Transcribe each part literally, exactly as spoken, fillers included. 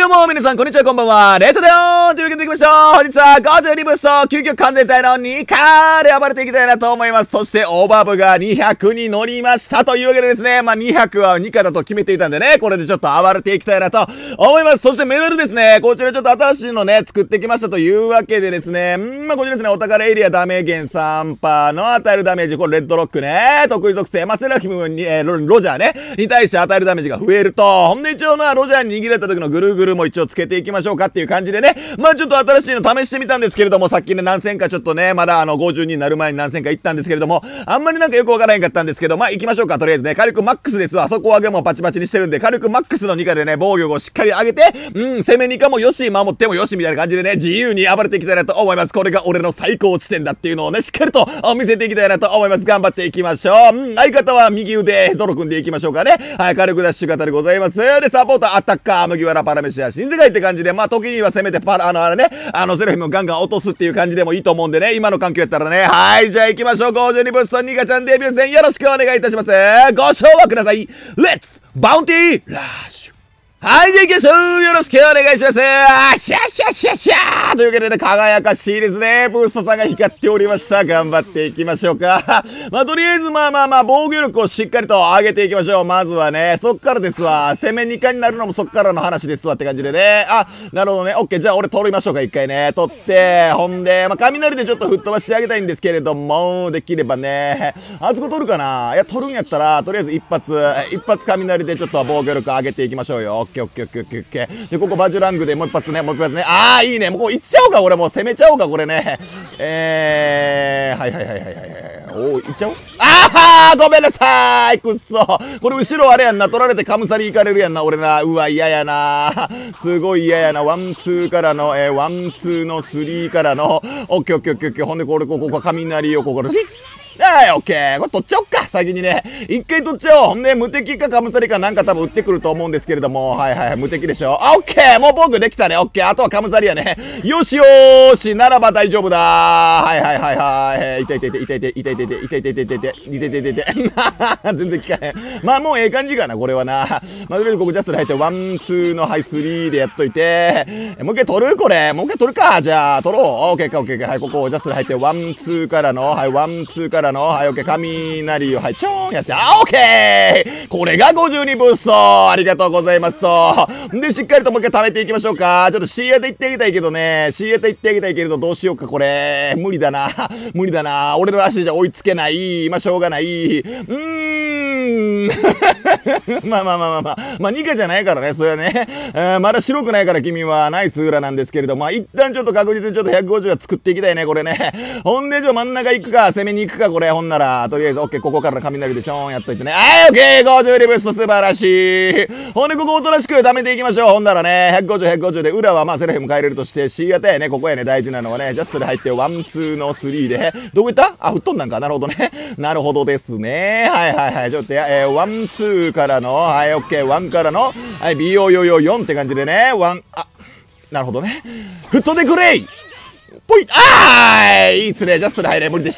どうも、皆さん、こんにちは、こんばんは。レッドだよーというわけでいきましょう。本日は、ごじゅうにブースト、究極完全体のにカーで暴れていきたいなと思います。そして、オーバー部がにひゃくに乗りました。というわけでですね、まあ、にひゃくはにかだと決めていたんでね、これでちょっと暴れていきたいなと思います。そしてメダルですね、こちらちょっと新しいのね、作ってきましたというわけでですね、んまあ、こちらですね、お宝エリアダメー減 さんパーセント の与えるダメージ、これレッドロックね、得意属性、まあ、セラフィムに、えー、ロ、ロジャーね、に対して与えるダメージが増えると、ほんで一応な、ロジャーに握られた時のぐるぐるも一応つけていきましょうかっていう感じでね、まあちょっと新しいの試してみたんですけれども、さっきね、何戦かちょっとね、まだあの、ごじゅうにになる前に何戦か行ったんですけれども、あんまりなんかよくわからへんかったんですけど、まあ行きましょうか、とりあえずね、火力マックスですわ、そこ上げもパチパチにしてるんで、火力マックスのにかでね、防御をしっかり上げて、うん、攻めにかもよし、守ってもよし、みたいな感じでね、自由に暴れていきたいなと思います。これが俺の最高地点だっていうのをね、しっかりと見せていきたいなと思います。頑張っていきましょう。うん、相方は右腕、ゾロ組んでいきましょうかね。はい、火力ダッシュ型でございます。で、サポーター、アタッカー、麦わらパラメシア、新世界って感じで、まあ時には攻めてパラ、あの、あれね、あの、セラフィムをガンガン落とすっていう感じでもいいと思うんでね、今の環境やったらね、はい、じゃあ行きましょう。ごじゅうにブーストニカちゃんデビュー戦よろしくお願いいたします。ご唱和ください。レッツバウンティーラッシュ。はい、じゃあ行きましょう。よろしくお願いします。あー、ひゃひゃひゃひゃーというわけでね、輝かしいですね。ブーストさんが光っておりました。頑張っていきましょうか。まあ、とりあえず、まあまあまあ、防御力をしっかりと上げていきましょう。まずはね、そっからですわ。攻めにかになるのもそっからの話ですわって感じでね。あ、なるほどね。オッケー。じゃあ俺取りましょうか。一回ね。取って、ほんで、まあ、雷でちょっと吹っ飛ばしてあげたいんですけれども、できればね。あそこ取るかないや、取るんやったら、とりあえず一発、一発雷でちょっと防御力上げていきましょうよ。オッケーオッケーオッケーオッケーオッケー。で、ここバジュラングでもう一発ね、もう一発ね。あー、いいね。もうこういっちゃおうか、俺もう攻めちゃおうか、これね。えー、はいはいはいはいはいはい。おー、いっちゃおう。あーごめんなさーい、くっそ。これ後ろあれやんな。取られてカムサリ行かれるやんな、俺な。うわ、嫌やな。すごい嫌やな。ワン、ツーからの、えー、ワン、ツーのスリーからの、オッケーオッケーオッケーオッケー。ほんで、これ、ここ、ここ、雷をここで、はい、オッケー。これ取っちゃおっか、先にね。一回取っちゃおう。ほんで、無敵かカムサリかなんか多分撃ってくると思うんですけれども。はいはいはい、無敵でしょ。あ、オッケー。もう防具できたね。オッケー。あとはカムサリやね。よしよーし。ならば大丈夫だー。はいはいはいはい。痛い痛い痛い痛い痛い痛い痛い痛い痛い痛い痛い痛い痛い痛い痛い痛い痛い。全然効かへん。まあもうええ感じかな、これはな。まあ、とりあえずここジャストで入って、ワン、ツーの、はい、スリーでやっといて。もう一回取るこれ。もう一回取るか。じゃあ、取ろう。オッケーか、オッケーか。はい、ここジャストで入って、ワン、ツーからの、はい、ワン、ツーからの、はい、オッケー、雷を、はい、ちょーんやって、あ、オッケーこれがごじゅうにブーストありがとうございますと。で、しっかりともう一回貯めていきましょうか。ちょっと C 当て行ってあげたいけどね。C 当て行ってあげたいけれど、どうしようか、これ。無理だな。無理だな。俺の足じゃ追いつけない。まあ、しょうがない。うーん。まあまあまあまあまあ。まあ、ニカじゃないからね、それはね。えー、まだ白くないから君はナイス裏なんですけれども、まあ、一旦ちょっと確実にちょっとひゃくごじゅうは作っていきたいね、これね。ほんで、じゃあ真ん中行くか、攻めに行くか、これ。ほんなら、とりあえず、オッケー、ここから雷でちょーんやっといてね。はい、オッケー、ごじゅうにブースト素晴らしい。ほんで、ここおとなしく貯めていきましょう。ほんならね、ひゃくごじゅう、ひゃくごじゅうで、裏はまあ、セラフィム変えれるとして、C 当てやね、ここやね、大事なのはね、ジャストで入って、ワン、ツーのスリーで、どこ行ったあ、吹っ飛んだんか。なるほどね。なるほどですね。はいはいはい。ちょっとや、えー、ワン、ツーからの、はい、オッケー、ワンからの、はい、ビーヨーヨーヨーよんって感じでね、ワン、あ、なるほどね。吹っ飛んでくれいぽいあーいいっすね。ジャストで入れ。無理でした。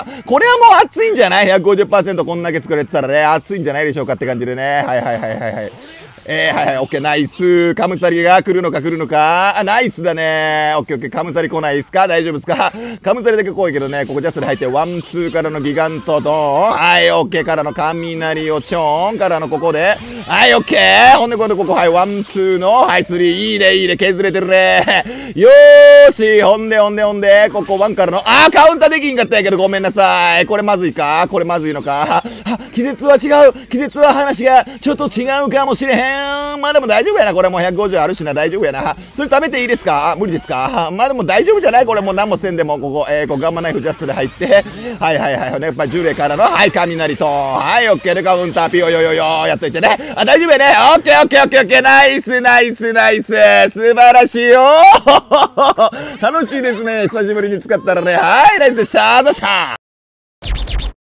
これはもう熱いんじゃない ?ひゃくごじゅっパーセント こんだけ作れてたらね、熱いんじゃないでしょうかって感じでね。はいはいはいはいはい。えー、はいはい、オッケー、ナイス。カムサリが来るのか来るのか。あ、ナイスだね。オッケーオッケー、カムサリ来ないっすか大丈夫っすかカムサリだけ来いけどね、ここジャストで入って、ワン、ツーからのギガントドーン。はい、オッケーからの雷をチョーンからのここで。はい、オッケー。ほんで、これここ、はい、ワン、ツーの、はい、スリー。いいね、いいね、削れてるね。よーし。ほんで、ほんで、ほんで、ここワンからの、あー、カウンターできんかったんやけど、ごめんなさい。これまずいかこれまずいのかあ、季節は違う。季節は話がちょっと違うかもしれへん。まあでも大丈夫やな。これもうひゃくごじゅうあるしな。大丈夫やな。それ食べていいですか無理ですかまあでも大丈夫じゃないこれもう何もせんでも、ここ、えー、こうガンマナイフジャストで入って、はいはいはい。やっぱりじゅうれいからの、はい、雷と、はい、オッケーでカウンター、ピヨヨヨヨやっといてね。あ、大丈夫やね。オッケーオッケーオッケーオッケー。ナイスナイスナイス。素晴らしいよ楽しいですね。久しぶりに使ったらね。はい、ナイスでした。どうした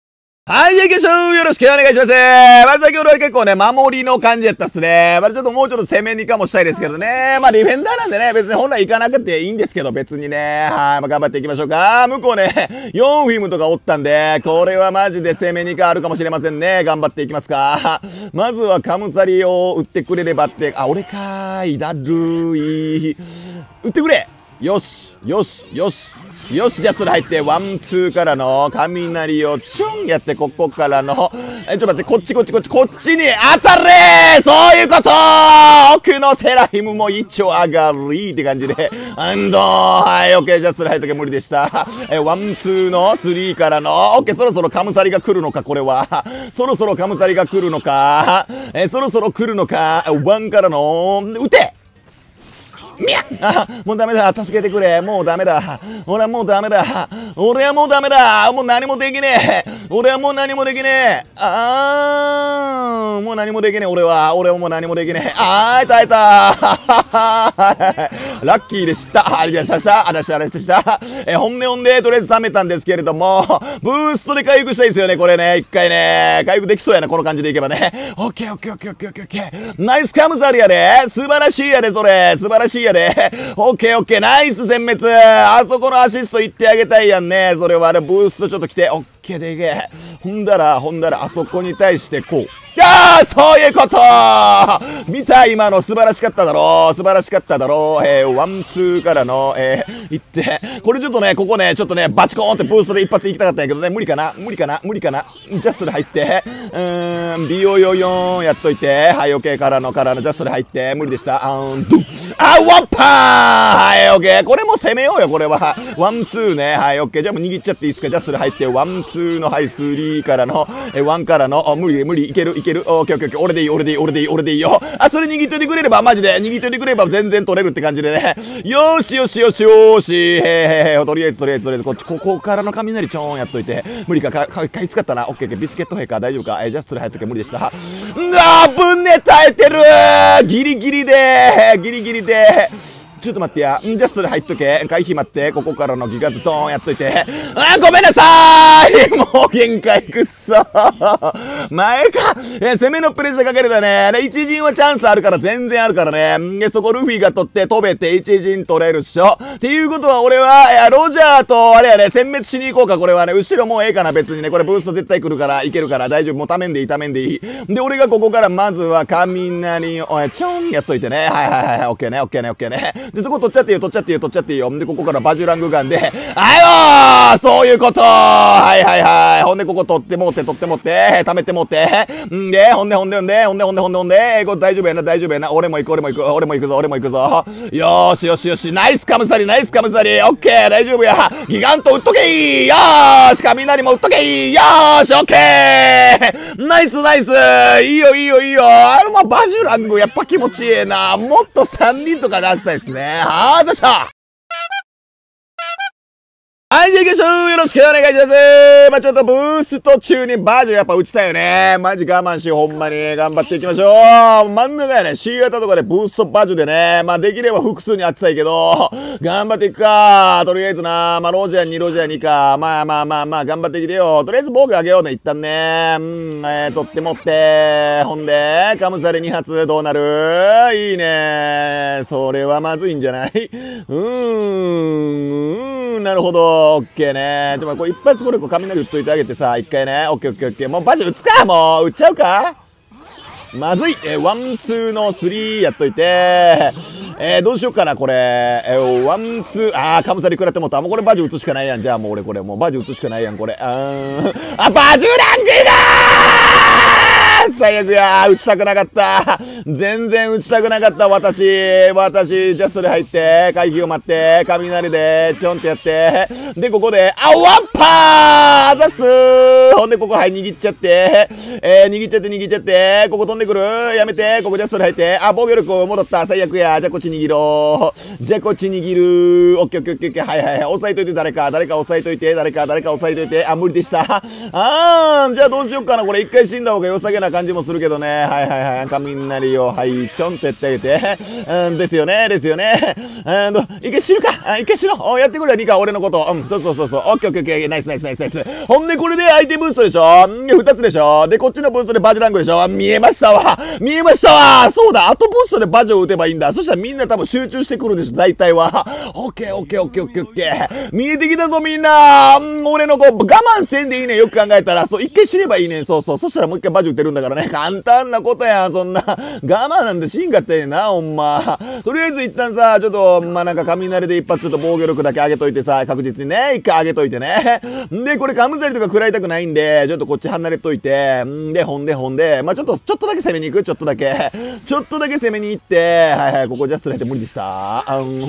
はい、行きましょう。よろしくお願いします。まあ、先ほどは結構ね、守りの感じやったっすね。まあ、ちょっともうちょっと攻めにかもしたいですけどね。まあ、ディフェンダーなんでね、別に本来行かなくていいんですけど、別にね。はい、まあ、頑張っていきましょうか。向こうね、よんフィムとかおったんで、これはマジで攻めにかあるかもしれませんね。頑張っていきますか。まずはカムサリを打ってくれればって、あ、俺かーい、だるい。打ってくれ。よし、よし、よし。よし、じゃあそれ入って、ワン、ツーからの、雷をちょんやって、ここからの、え、ちょっと待って、こっちこっちこっち、こっちに当たれー、そういうことー、奥のセラヒムも一丁上がりって感じで、アンドー、はい、オッケー、じゃあそれ入っとけ無理でした。え、ワン、ツーの、スリーからの、オッケー、そろそろカムサリが来るのか、これは。そろそろカムサリが来るのか、え、そろそろ来るのか、ワンからの、撃てみゃあ、もうダメだ。助けてくれ。もうダメだ。俺はもうダメだ。俺はもうダメだ。もう何もできねえ。俺はもう何もできねえ。あー、もう何もできねえ。俺は。俺はもう何もできねえ。あー、耐えた。ラッキーでした。ありがとうございました。ありがとうございました。え、本音本でとりあえず貯めたんですけれども、ブーストで回復したいですよね。これね。一回ね。回復できそうやな。この感じでいけばね。オッケーオッケーオッケーオッケーオッケーオッケー。ナイスカムサリやで。素晴らしいやで、それ。素晴らしいやで。で、オッケーオッケー、ナイス殲滅。あそこのアシスト言ってあげたいやんね。それはね、ブーストちょっと来て、オッケーでけえ。ほんだら、ほんだら、あそこに対してこう。ああ、そういうこと見た今の素晴らしかっただろう素晴らしかっただろうえー、ワン、ツーからの、えー、行って、これちょっとね、ここね、ちょっとね、バチコーンってブーストで一発行きたかったんやけどね、無理かな無理かな無理かなジャストで入って、うーん、ビヨヨヨーンやっといて、はい、オッケーからの、からの、ジャストで入って、無理でした。あーん、ドゥッあ、ワンパーはい、オッケーこれも攻めようよ、これは。ワン、ツーね、はい、オッケーじゃあもう握っちゃっていいですかジャストで入って、ワン、ツーの、はい、スリーからの、えー、ワンからの、あ、無理、無理、いける、いける、オッケーオッケーオッケー、俺でいい、俺でいい、俺でいい、俺でいいよ。あ、それ握っといてくれれば、マジで、握っといてくれれば全然取れるって感じでね。よーしよしよしよーし。へーへーへー、とりあえずとりあえずとりあえず、こっち、ここからの雷ちょーんやっといて。無理か、か、か、かいつかったな。オッケーオッケー、ビスケット兵か、大丈夫か。えー、ジャストで入っとけ、無理でした。んあー、ぶんね耐えてるーギリギリでーギリギリでーちょっと待ってや。んジャストで入っとけ。回避待って。ここからのギガドドーンやっといて。あー、ごめんなさーいもう限界くっそー前か。え、攻めのプレッシャーかけるだね。で、一陣はチャンスあるから全然あるからね。んで、そこルフィが取って飛べて一陣取れるっしょ。っていうことは俺は、いや、ロジャーと、あれやね、殲滅しに行こうか、これはね。後ろもうええかな、別にね。これブースト絶対来るから、いけるから、大丈夫。もうためんでいい、ためんでいい。で、俺がここからまずは雷を、おい、ちょんやっといてね。はいはいはいはい、オッケーね、オッケーね、オッケーね。で、そこ取っちゃっていいよ、取っちゃっていいよ、取っちゃっていいよ。で、ここからバジュラングガンで、あよーそういうことはいはいはい。ほんで、ここ取ってもって、取ってもって、貯めてもって。んで、ほんで、ほんで、ほんで、ほんで、ほんで、ほんで、ほんで、これ大丈夫やな、大丈夫やな。俺も行く、俺も行く、俺も行くぞ、俺も行くぞ。よーしよしよし、ナイスカムサリ、ナイスカムサリ、オッケー、大丈夫や。ギガント打っとけーよーし、雷も打っとけーよーし、オッケーナイスナイスいいよいいよいいよあれ、まあ、バジュラングやっぱ気持ちいいな。もっとさんにんとかなってたいですね。あー、どうしたはい、じゃあ行きましょうよろしくお願いしますまあ、ちょっとブースト中にバージョンやっぱ打ちたいよね。マジ我慢しよう、ほんまに。頑張っていきましょう真ん中やね、C 型とかでブーストバージョンでね。まあ、できれば複数に当てたいけど、頑張っていくか。とりあえずな、まあ、ロジャーに、ロジャーにか。まあまあまあまあ、頑張ってきてよ。とりあえず防具あげようね、一旦ね。うん、えー、取って持って。ほんで、カムサレに発、どうなるいいね。それはまずいんじゃないうーん、うーん、なるほど。オッケーね。ちょ、これ一発これこう雷打っといてあげてさ、一回ね。オッケーオッケーオッケー。もうバジ打つかもう打っちゃうかまずいえー、ワン、ツーのスリーやっといてえー、どうしようかな、これ。えー、ワン、ツー、あー、カムサリ食らってもった。もうこれバジ打つしかないやん。じゃあもう俺これ、もうバジ打つしかないやん、これ。あー、あ、バジュラングだー最悪やー打ちたくなかった全然打ちたくなかった私私ジャストで入って回避を待って雷でちょんってやってでここであワンパーあざっすーほんでここはい握っちゃってえー、握っちゃって握っちゃってここ飛んでくるやめてここジャストで入ってあ防御力戻った最悪やじゃあこっち握ろうじゃあこっち握るオッケーオッケーオッケーオッケーはいはいはい押さえといて誰か誰か押さえといて誰か誰か押さえといてあ無理でしたあーじゃあどうしようかなこれ一回死んだ方が良さげな感じじもするけどね。はいはいはい。雷を、はい、ちょんとやってあげて。うん、ですよね、ですよね。うんと、一回死ぬか。あ、一回死のう。おやってくれ、ニカ、俺のこと。うん、そうそうそうそう。オッケーオッケーオッケー。ナイスナイスナイスナイス。ほんで、これで相手ブーストでしょ。二つでしょ。で、こっちのブーストでバジラングでしょ。見えましたわ。見えましたわ。そうだ、あとブーストでバジを打てばいいんだ。そしたらみんな多分集中してくるでしょ、大体は。オッケーオッケーオッケーオッケーオッケー。見えてきたぞ、みんな。うん、俺の子、我慢せんでいいね。よく考えたら。そう、一回死ねばいいねん。そうそう。そしたらもう一回バジ打てるんだからね。簡単なことやん、そんな。我慢なんてしんかったんやな、ほんま。とりあえず一旦さ、ちょっと、まあ、なんか雷で一発ちょっと防御力だけ上げといてさ、確実にね、一回上げといてね。んで、これカムザリとか食らいたくないんで、ちょっとこっち離れといて、んで、ほんで、ほんで、まあ、ちょっと、ちょっとだけ攻めに行くちょっとだけ。ちょっとだけ攻めに行って、はいはい、ここジャストライト無理でした。あん、うん、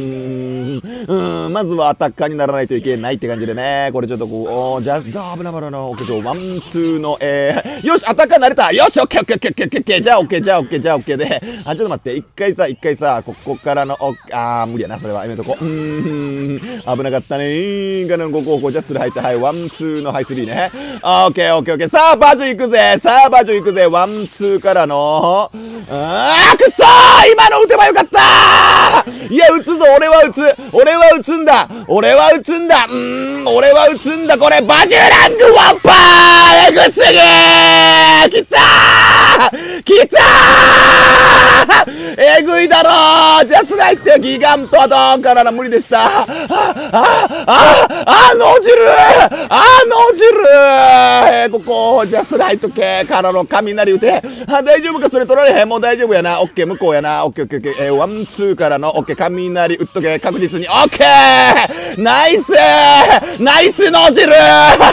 まずはアタッカーにならないといけないって感じでね。これちょっとこう、おー、ジャス、あ、危ない危ないの、オッケー、ワン、ツーの、えー、よし、アタッカーなれたよし、オッケーオッケーオッケーオッケーオッケー、じゃあオッケー、じゃあオッケー、じゃあオッケーで、あ、ちょっと待って、一回さ、一回さ、ここからの、おあー、無理やな、それは。やめとこう。うーん、危なかったねー。からのここ、ここ、ジャストライト、はい、ワン、ツーの、はい、スリーね。オッケーオッケーオッケー。さあ、バジョ行くぜさあ、バジョ行くぜワン、ツーからの、あー、くそー今の撃てばよかったーいや、撃つぞ俺は撃つ俺は撃つんだ俺は撃つんだうーん、俺は撃つんだこれ、バジュラングワンパーエグすぎーきたーきたーえぐいだろージャスライトギガントドーンからの無理でしたあ、あ、あ、あ、脳汁あ、脳汁えー、ここ、ジャスライト系からの雷打てあ、大丈夫かそれ取られへんもう大丈夫やな。オッケー、向こうやな。オッケーオッケーオッケー。えー、ワン、ツーからの、オッケー、雷打っとけ。確実に。オッケーナイスナイス脳汁こ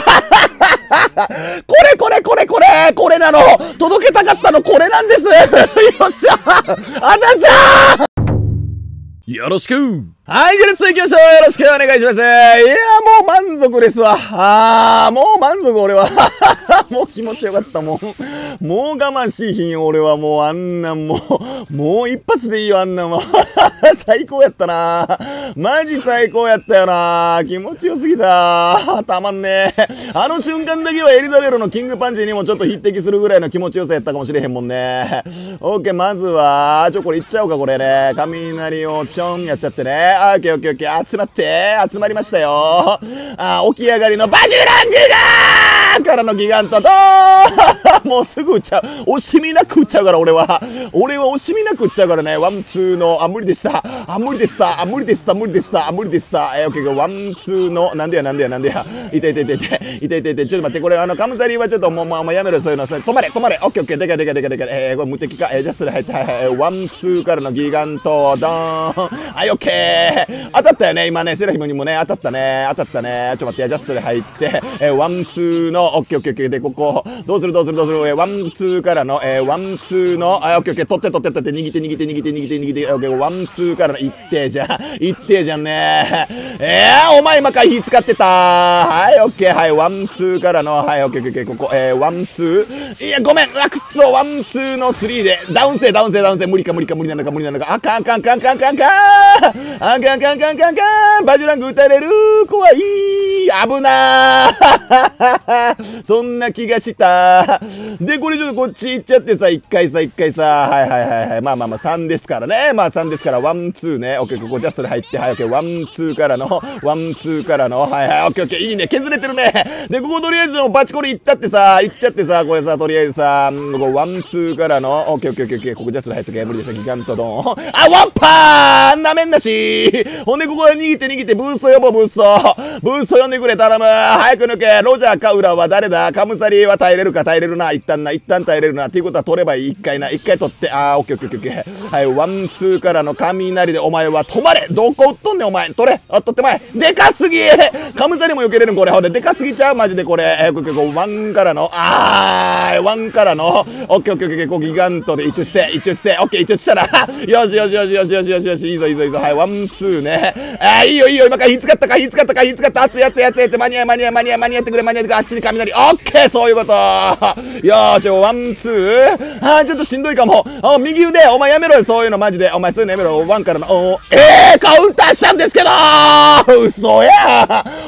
れこれこれこれこれなの届けたかったのこれなんですよっしゃあざしゃーよろしくはい、じゃあ、続きましょう。よろしくお願いします。いや、もう満足ですわ。あー、もう満足、俺は。もう気持ちよかった、もう。もう我慢しいひんよ、俺は。もうあんなんもう、もう一発でいいよ、あんなんも。最高やったなマジ最高やったよな気持ちよすぎたたまんねえ。あの瞬間だけはエリザベロのキングパンチにもちょっと匹敵するぐらいの気持ちよさやったかもしれへんもんね。オッケー、まずは、ちょ、これいっちゃおうか、これね。雷をちょんやっちゃってね。オッケーオッケーオッケー、集まって、集まりましたよ。あ、起き上がりのバジュラングガーからのギガントドーンもうすぐ撃っちゃう。惜しみなく撃っちゃうから、俺は。俺は惜しみなく撃っちゃうからね。ワン、ツーの、あ、無理でした。あ、無理でした。あ、無理でした。無理でした。あ、無理でした。えー、オッケー、ワン、ツーの、なんでや、なんでや、なんでや。いていていていて、いていていて、ちょっと待って、これ、あの、カムザリーはちょっともう、まあ、やめろ、そういうの。止まれ、止まれ。オッケーオッケー、でかいでかいでかいでかい。えー、これ無敵か。えー、ジャストで入って、はいはい。ワン、ツーからのギガント、ドーン。はい、オッケー。当たったよね、今ね、セラヒムにもね、当たったね、当たったね。ちょっと待って、ジャストで入って、えー、ワン、ツーの、オッケーオッケーオッケーで、ここ、どうするどうするどうする、えー、ワン、ツーからの、えー、ワン、ツーの、あ、オッケーオッケー、取って取って取って、握って握って握って握って握って、オッケー、ワン、ツーからの一定じゃん、一定じゃんね。えー、お前今回火使ってたはい、オッケー、はい、ワン、ツーからの、はい、オッケーオッケー、ここ、えー、ワン、ツー、いや、ごめん、あ、くそ、ワン、ツーのスリーで、ダウンせダウンせダウンせ無理か無理か無理なのか無理なのか、あかんあかんあかんあかんあかんあかんあかんあかんあかんあかんあかんバジュラング撃たれる怖い危なーそんな気がしたで、これちょっとこっち行っちゃってさ、一回さ、一回さ、はいはいはいはい、まあまあまあさんですからね、まあさんですから、ワン、ツーね、オッケー、ここジャストで入って、はい、オッケー、ワン、ツーからの、ワン、ツーからの、はいはい、オッケーオッケー、いいね、削れてるねで、こことりあえずバチコリ行ったってさ、行っちゃってさ、これさ、とりあえずさ、ここワン、ツーからの、オッケーオッケーオッケー、ここジャストで入っとけ、無理でした、ギガントドン。あ、ワンパーなめんなしほんで、ここで逃げて逃げて、ブースト呼ぼう、ブーストブースト呼んでくれ、頼む早く抜けロジャーかウラは誰だカムサリは耐えれるか耐えれるな一旦な、一旦耐えれるなっていうことは取ればいい、一回な、一回取って、あー、オッケーオッケーオッケー。はい、ワン、ツーからの雷でお前は止まれどこ撃っとんねんお前取れあ、取ってまえでかすぎカムサリも避けれるんこれほんで、でかすぎちゃうマジでこれ。えー、ここ、ワンからの、あー、ワンからの、オッケーオッケーオッケー、こうギガントで一応して、一応して、オッケー、一応したら、よしよしよしよしよしよしよし、いいぞいいぞいいぞ、はい、ワン、ツーね。あー、いいよいいよ、今から火使ったか、火使ったか、火使った、熱い熱い熱い熱い、間に合い間に合い間に合い間に合ってくれ、間に合ってくれ、あっちに雷、オッケー、そういうことよーし、ワン、ツー、あー、ちょっとしんどいかも。あ、右腕、お前やめろよ、そういうのマジで。お前そういうのやめろ、ワンからの、おー、えー、カウンターしたんですけどー嘘やー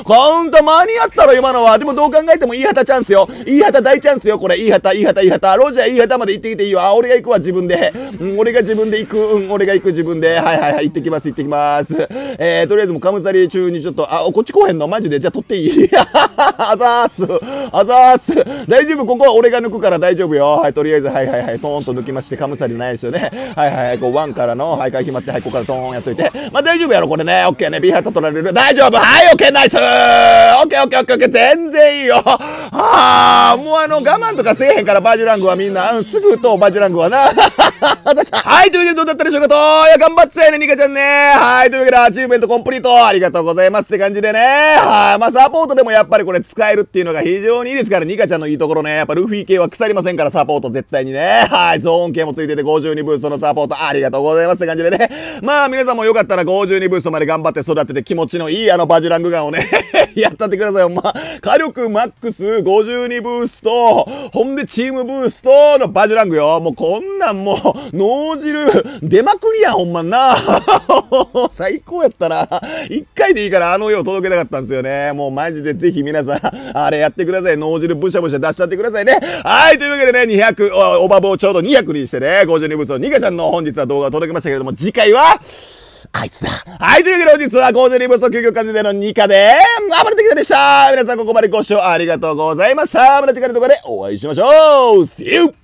カウンター間に合ったろ、今のは。でもどう考えてもいい旗チャンスよ。いい旗大チャンスよ、これ。いい旗、いい旗、いい旗。ロジャーいい旗まで行ってきていいよ。あ、俺が行くわ、自分で。うん、俺が自分で行く。うん、俺が行く、自分で。はいはいはい、行ってきます、行ってきます。えー、とりあえずもうカムサリ中にちょっと、あ、こっち来へんのマジで。じゃあ取っていいあざーす。あざーす。大丈夫、ここは俺が抜くから大丈夫よ。はい、とりあえず、はいはいはい、トーンと抜きまして、カムサリないですよね。はいはいはい、こう、ワンからの、はい、回決まって、はい、ここからトーンやっといて。まあ大丈夫やろ、これね。オッケーね。B 旗取られる。大丈夫。はい、オッケー、ナイスー。オッケーオッケーオッケーオッケー。全然いいよ。はあ、もうあの、我慢とかせえへんから、バージュラングはみんな。うん、すぐと、バージュラングはな。はい、というわけでどうだったでしょうかと。いや、頑張ってたよね、ニカちゃんね。はい、というわけで、アチーブメントコンプリート。ありがとうございますって感じでね。はい、まあ、サポートでもやっぱりこれ使えるっていうのが非常にいいですから、ニカちゃんのいいところね。やっぱルフィ系は腐りませんから、サポート絶対にね。はい、ゾーン系もついてて、ごじゅうにブーストのサポート。ありがとうございますって感じでね。まあ、皆さんもよかったらごじゅうにブーストまで頑張って育てて気持ちのいいあのバジュラングガンをね、やったってくださいよ。まあ、火力マックスごじゅうにブースト、ほんでチームブーストのバジュラングよ。もうこんなんもう、脳汁出まくりやん、ほんまんな。最高やったな。一回でいいからあの世を届けたかったんですよね。もうマジでぜひ皆さん、あれやってください。脳汁ブシャブシャ出しちゃってくださいね。はい、というわけでね、にひゃく、オーバーボーちょうどにひゃくにしてね、ごじゅうにブースト、ニカちゃんの本日は動画を届けましたけれども、次回は、あいつだ。はい、というわけで本日はごじゅうにブースト究極完全でのニカで、暴れてきたでした。皆さんここまでご視聴ありがとうございました。また次回の動画でお会いしましょう。See you!